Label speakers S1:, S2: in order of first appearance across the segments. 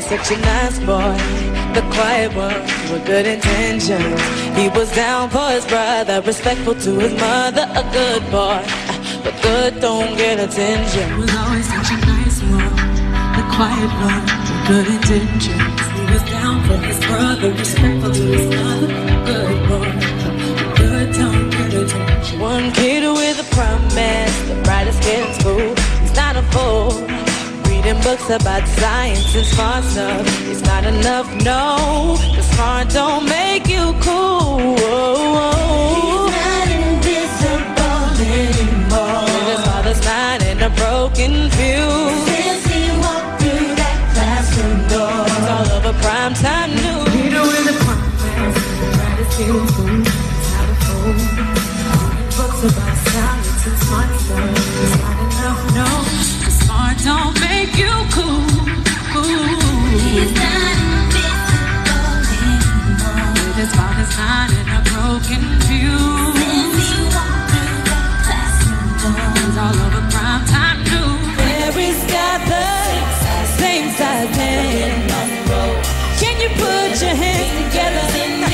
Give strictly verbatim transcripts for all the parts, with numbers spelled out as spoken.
S1: such a nice boy, the quiet one with good intentions. He was down for his brother, respectful to his mother, a good boy, but good don't get attention.
S2: He was always such a nice one, the quiet one with good intentions. He was down for his brother, respectful to his mother, good boy, but good don't get attention.
S1: One kid with a promise, the brightest kid in school. He's not a fool, reading books about science and smart stuff. It's not enough, no, the smart don't make you cool.
S2: He's not invisible anymore.
S1: His father's mind in a broken fuse.
S2: Since he walked through that classroom door,
S1: It's all over primetime news.
S2: Peter with a promise, the brightest kid in school. He's not a fool, reading books about science and smart stuff. It's not enough, no, the smart don't make you cool. He's not invisible anymore. With his father's mind in a broken fuse. Since he walked through that classroom door, it's all over primetime news.
S1: Mary's got the same size hand. Can you put your hands together?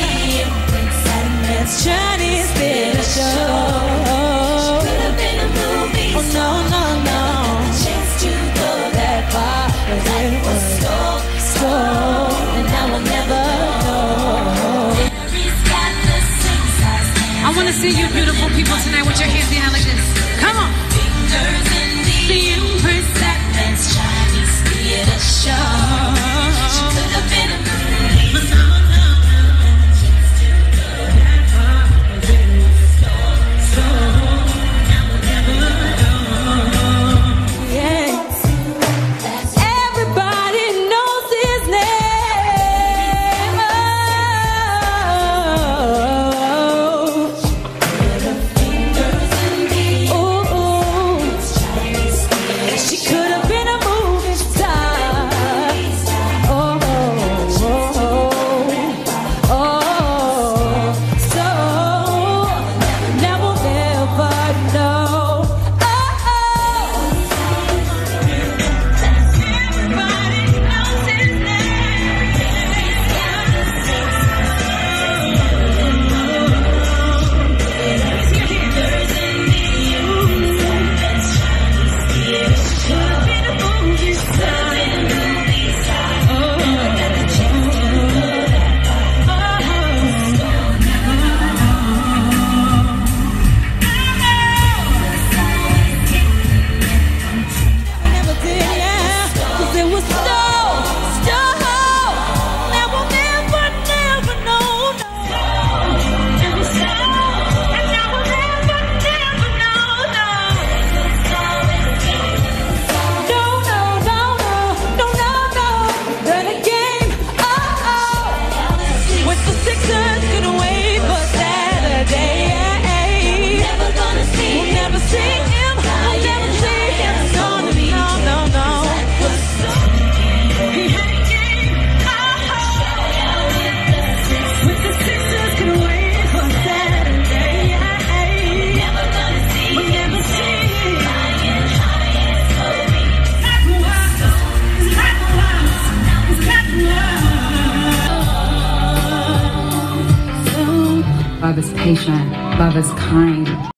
S1: Chinese theater show.
S2: Could have been a movie.
S1: Oh no, no, no.
S2: Chance to go that far, but life was so,
S1: So, and now I'll never know.
S2: Mary's got the same size hand.
S3: I want to see you beautiful people tonight with your hands behind like this. Come on.
S2: Fingers in the imperceptions. Chinese theater show. She could have been a movie. But no, no, no. Chance to go that far, but life was so, so. Now we'll never know.
S1: Yeah. Everybody knows his name.
S2: Fingers in the
S1: Oh, ooh, ooh.
S2: Chinese theater
S1: She could have been a movie star. Oh, oh, oh, oh. So now we'll never know. Oh, oh.
S2: Everybody knows his
S1: Never did, yeah. 'Cause it was so, so. Now we'll never, never know.
S2: It was so, and now we'll never, never know, no.
S1: No, no, no, no, no, no, no. Then again, oh, oh. With the Sixers gonna wait for Saturday.
S2: Never gonna see
S1: We'll never see him. We'll never see him. No, no, no, no.
S2: He had a game, oh, with the Sixers gonna wait for Saturday. Never gonna see we'll never see him.
S3: Love is patient. Love is kind.